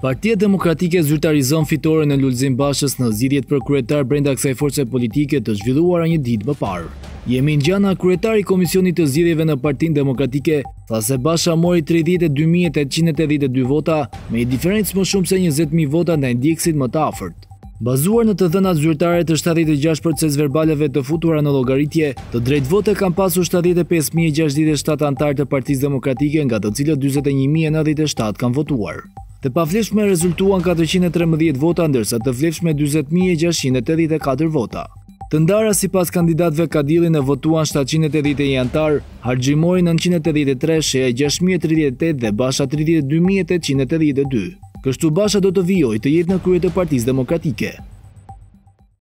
Partia Demokratike zyrtarizon fitoren e Lulzim Bashës në zgjedhjet për kryetar brenda kësaj force politike të zhvilluara një ditë më parë. Jemin Gjana, kryetari i Komisionit të Zgjedhjeve në Partinë Demokratike, tha se Basha mori 32.882 vota, me një diferencë më shumë se 20.000 vota ndaj ndjekësit më të afërt. Bazuar në të dhënat zyrtare të 76 proceseve verbaleve të futura në llogaritje, të drejtë vote kanë pasur 75.067 anëtarë të Partisë Demokratike, nga të cilët 41.097 kanë votuar. Të pavlefshme rezultuan 413 vota, ndërsa të vlefshme 40.684 vota. Të ndara sipas kandidatëve Kadillin e votuan 781 anëtar, Harxhimori 983, Sheja 6038 dhe Basha 32.882. Kështu Basha do të vijojë të jetë në krye të Partisë Demokratike.